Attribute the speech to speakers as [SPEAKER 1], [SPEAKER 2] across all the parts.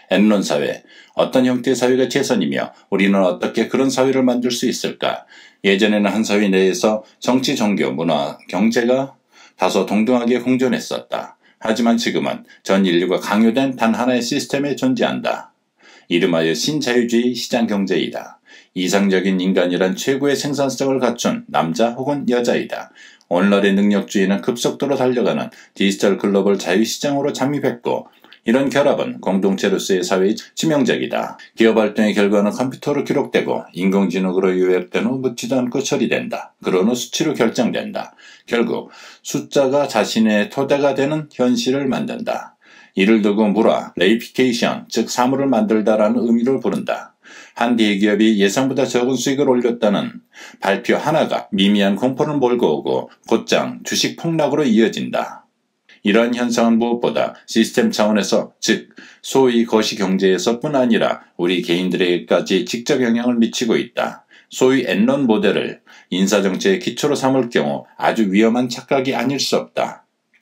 [SPEAKER 1] N론 사회, 어떤 형태의 사회가 최선이며 우리는 어떻게 그런 사회를 만들 수 있을까? 예전에는 한 사회 내에서 정치, 종교, 문화, 경제가 다소 동등하게 공존했었다. 하지만 지금은 전 인류가 강요된 단 하나의 시스템에 존재한다. 이름하여 신자유주의 시장경제이다. 이상적인 인간이란 최고의 생산성을 갖춘 남자 혹은 여자이다. 오늘날의 능력주의는 급속도로 달려가는 디지털 글로벌 자유시장으로 잠입했고 이런 결합은 공동체로서의 사회에 치명적이다. 기업활동의 결과는 컴퓨터로 기록되고 인공지능으로 요약된 후 묻지도 않고 처리된다. 그런 후 수치로 결정된다. 결국 숫자가 자신의 토대가 되는 현실을 만든다. 이를 두고 무라, 레이피케이션, 즉 사물을 만들다라는 의미를 부른다. 한 대기업이 예상보다 적은 수익을 올렸다는 발표 하나가 미미한 공포를 몰고 오고 곧장 주식 폭락으로 이어진다. 이러한 현상은 무엇보다 시스템 차원에서 즉 소위 거시경제에서뿐 아니라 우리 개인들에게까지 직접 영향을 미치고 있다. 소위 N론 모델을 인사정책의 기초로 삼을 경우 아주 위험한 착각이 아닐 수 없다.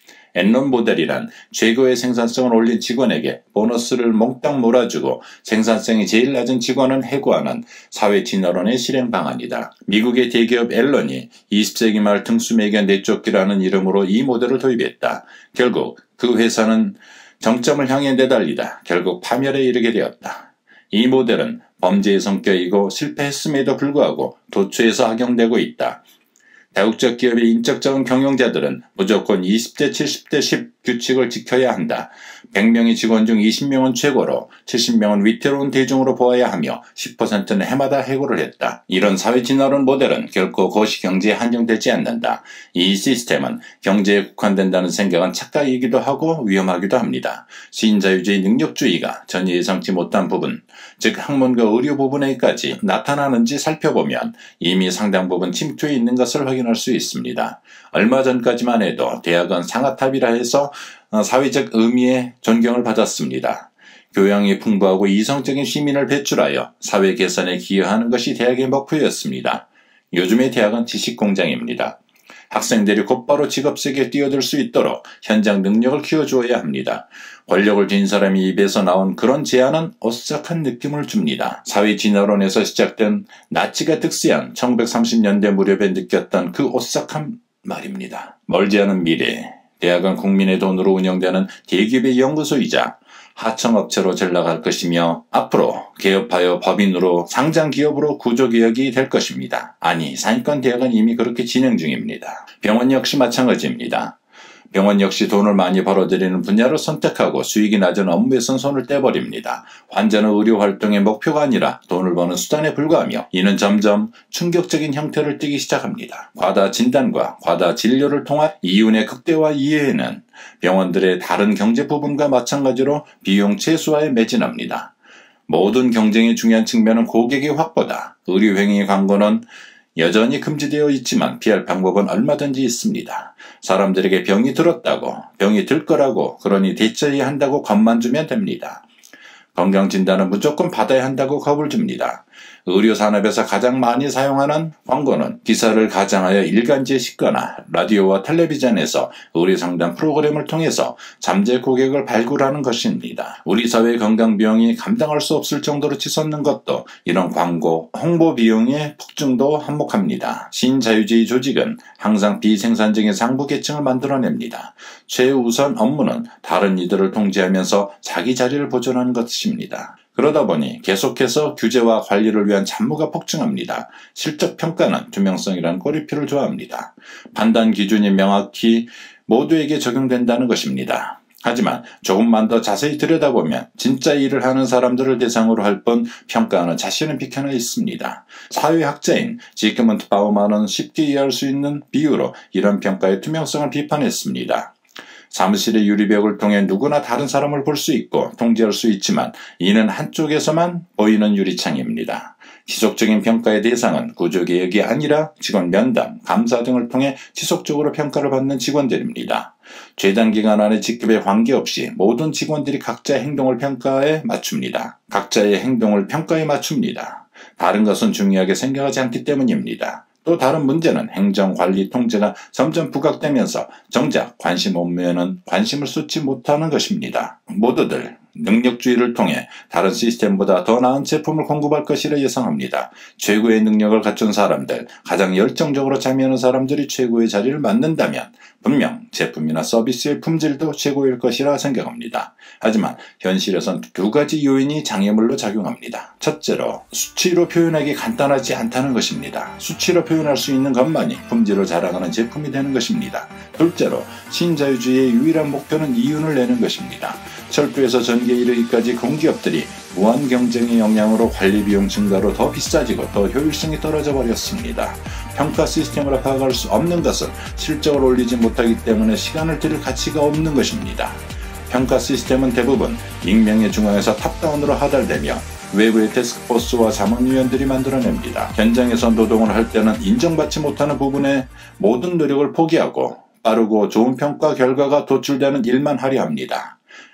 [SPEAKER 1] N론 모델이란 최고의 생산성을 올린 직원에게 보너스를 몽땅 몰아주고 생산성이 제일 낮은 직원은 해고하는 사회 진화론의 실행 방안이다. 미국의 대기업 N론이 20세기 말 등수매겨 내쫓기라는 이름으로 이 모델을 도입했다. 결국 그 회사는 정점을 향해 내달리다 결국 파멸에 이르게 되었다. 이 모델은 범죄의 성격이고 실패했음에도 불구하고 도처에서 악용되고 있다. 다국적 기업의 인적적인 경영자들은 무조건 20대 70대 10 규칙을 지켜야 한다. 100명의 직원 중 20명은 최고로 70명은 위태로운 대중으로 보아야 하며 10%는 해마다 해고를 했다. 이런 사회진화론 모델은 결코 거시경제에 한정되지 않는다. 이 시스템은 경제에 국한된다는 생각은 착각이기도 하고 위험하기도 합니다. 신자유주의 능력주의가 전혀 예상치 못한 부분, 즉 학문과 의료 부분에까지 나타나는지 살펴보면 이미 상당 부분 침투해 있는 것을 확인할 수 있습니다. 얼마 전까지만 해도 대학은 상아탑이라 해서 사회적 의미의 존경을 받았습니다. 교양이 풍부하고 이성적인 시민을 배출하여 사회 개선에 기여하는 것이 대학의 목표였습니다. 요즘의 대학은 지식공장입니다. 학생들이 곧바로 직업세계에 뛰어들 수 있도록 현장 능력을 키워주어야 합니다. 권력을 쥔 사람이 입에서 나온 그런 제안은 오싹한 느낌을 줍니다. 사회진화론에서 시작된 나치가 득세한 1930년대 무렵에 느꼈던 그 오싹한 말입니다. 멀지 않은 미래, 대학은 국민의 돈으로 운영되는 대기업의 연구소이자 하청업체로 전락할 것이며 앞으로 개업하여 법인으로 상장기업으로 구조개혁이 될 것입니다. 아니, 상위권 대학은 이미 그렇게 진행 중입니다. 병원 역시 마찬가지입니다. 병원 역시 돈을 많이 벌어들이는 분야를 선택하고 수익이 낮은 업무에선 손을 떼버립니다. 환자는 의료활동의 목표가 아니라 돈을 버는 수단에 불과하며 이는 점점 충격적인 형태를 띠기 시작합니다. 과다 진단과 과다 진료를 통한 이윤의 극대화 이외에는 병원들의 다른 경제 부분과 마찬가지로 비용 최소화에 매진합니다. 모든 경쟁의 중요한 측면은 고객의 확보다. 의료행위 광고는 여전히 금지되어 있지만 피할 방법은 얼마든지 있습니다. 사람들에게 병이 들었다고, 병이 들 거라고, 그러니 대처해야 한다고 겁만 주면 됩니다. 건강진단은 무조건 받아야 한다고 겁을 줍니다. 의료산업에서 가장 많이 사용하는 광고는 기사를 가장하여 일간지에 싣거나 라디오와 텔레비전에서 의료상담 프로그램을 통해서 잠재 고객을 발굴하는 것입니다. 우리 사회의 건강비용이 감당할 수 없을 정도로 치솟는 것도 이런 광고, 홍보 비용의 폭증도 한몫합니다. 신자유주의 조직은 항상 비생산적인 상부계층을 만들어냅니다. 최우선 업무는 다른 이들을 통제하면서 자기 자리를 보존하는 것입니다. 그러다 보니 계속해서 규제와 관리를 위한 잡무가 폭증합니다. 실적 평가는 투명성이라는 꼬리표를 좋아합니다. 판단 기준이 명확히 모두에게 적용된다는 것입니다. 하지만 조금만 더 자세히 들여다보면 진짜 일을 하는 사람들을 대상으로 할 뿐 평가하는 자신은 비켜나 있습니다. 사회학자인 지그문트 바우만은 쉽게 이해할 수 있는 비유로 이런 평가의 투명성을 비판했습니다. 사무실의 유리벽을 통해 누구나 다른 사람을 볼 수 있고 통제할 수 있지만 이는 한쪽에서만 보이는 유리창입니다. 지속적인 평가의 대상은 구조개혁이 아니라 직원 면담, 감사 등을 통해 지속적으로 평가를 받는 직원들입니다. 최단 기간 안에 직급에 관계없이 모든 직원들이 각자의 행동을 평가에 맞춥니다. 각자의 행동을 평가에 맞춥니다. 다른 것은 중요하게 생각하지 않기 때문입니다. 또 다른 문제는 행정, 관리, 통제가 점점 부각되면서 정작 관심 업무에는 관심을 쏟지 못하는 것입니다. 모두들 능력주의를 통해 다른 시스템보다 더 나은 제품을 공급할 것이라 예상합니다. 최고의 능력을 갖춘 사람들, 가장 열정적으로 참여하는 사람들이 최고의 자리를 맡는다면 분명 제품이나 서비스의 품질도 최고일 것이라 생각합니다. 하지만 현실에선 두 가지 요인이 장애물로 작용합니다. 첫째로 수치로 표현하기 간단하지 않다는 것입니다. 수치로 표현할 수 있는 것만이 품질을 자랑하는 제품이 되는 것입니다. 둘째로 신자유주의의 유일한 목표는 이윤을 내는 것입니다. 철도에서 전기에 이르기까지 공기업들이 무한 경쟁의 영향으로 관리비용 증가로 더 비싸지고 더 효율성이 떨어져 버렸습니다. 평가 시스템으로 파악할 수 없는 것은 실적을 올리지 못하기 때문에 시간을 들일 가치가 없는 것입니다. 평가 시스템은 대부분 익명의 중앙에서 탑다운으로 하달되며 외부의 태스크포스와 자문위원들이 만들어냅니다. 현장에서 노동을 할 때는 인정받지 못하는 부분에 모든 노력을 포기하고 빠르고 좋은 평가 결과가 도출되는 일만 하려 합니다.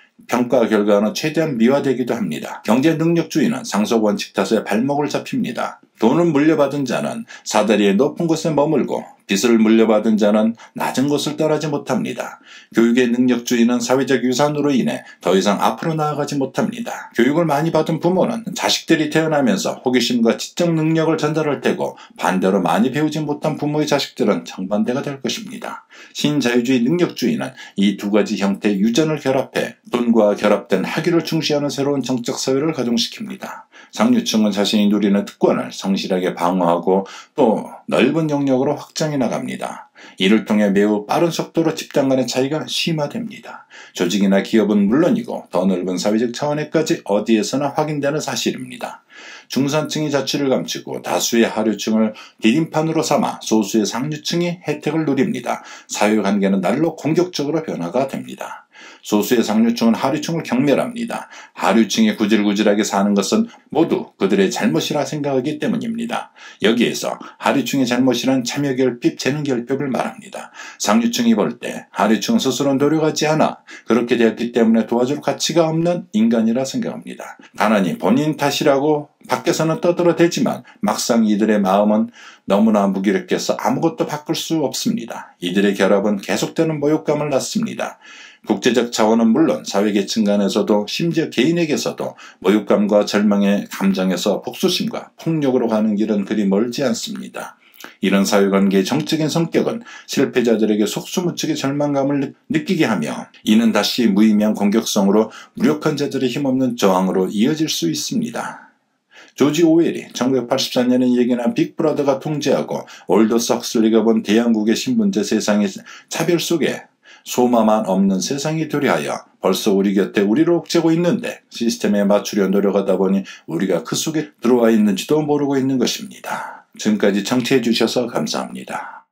[SPEAKER 1] 평가 결과는 최대한 미화되기도 합니다. 경제 능력주의는 상속 원칙 탓에 발목을 잡힙니다. 돈을 물려받은 자는 사다리의 높은 곳에 머물고 빚을 물려받은 자는 낮은 곳을 떠나지 못합니다. 교육의 능력주의는 사회적 유산으로 인해 더 이상 앞으로 나아가지 못합니다. 교육을 많이 받은 부모는 자식들이 태어나면서 호기심과 지적 능력을 전달할 테고 반대로 많이 배우지 못한 부모의 자식들은 정반대가 될 것입니다. 신자유주의 능력주의는 이 두 가지 형태의 유전을 결합해 돈과 결합된 학위를 중시하는 새로운 정책 사회를 가동시킵니다. 상류층은 자신이 누리는 특권을 성실하게 방어하고 또 넓은 영역으로 확장해 나갑니다. 이를 통해 매우 빠른 속도로 집단 간의 차이가 심화됩니다. 조직이나 기업은 물론이고 더 넓은 사회적 차원에까지 어디에서나 확인되는 사실입니다. 중산층이 자취를 감추고 다수의 하류층을 디딤판으로 삼아 소수의 상류층이 혜택을 누립니다. 사회관계는 날로 공격적으로 변화가 됩니다. 소수의 상류층은 하류층을 경멸합니다. 하류층이 구질구질하게 사는 것은 모두 그들의 잘못이라 생각하기 때문입니다. 여기에서 하류층의 잘못이란 참여결핍, 재능결핍을 말합니다. 상류층이 볼 때 하류층은 스스로 노력하지 않아 그렇게 되었기 때문에 도와줄 가치가 없는 인간이라 생각합니다. 가난이 본인 탓이라고 밖에서는 떠들어대지만 막상 이들의 마음은 너무나 무기력해서 아무것도 바꿀 수 없습니다. 이들의 결합은 계속되는 모욕감을 낳습니다. 국제적 차원은 물론 사회계층 간에서도 심지어 개인에게서도 모욕감과 절망의 감정에서 복수심과 폭력으로 가는 길은 그리 멀지 않습니다. 이런 사회관계의 정적인 성격은 실패자들에게 속수무책의 절망감을 느끼게 하며 이는 다시 무의미한 공격성으로 무력한 자들의 힘없는 저항으로 이어질 수 있습니다. 조지 오웰이 1984년에 얘기한 빅브라더가 통제하고 올더스 헉슬리가 본 대양국의 신분제 세상의 차별 속에 소마만 없는 세상이 되려 벌써 우리 곁에 우리를 옥죄고 있는데 시스템에 맞추려 노력하다 보니 우리가 그 속에 들어와 있는지도 모르고 있는 것입니다. 지금까지 청취해 주셔서 감사합니다.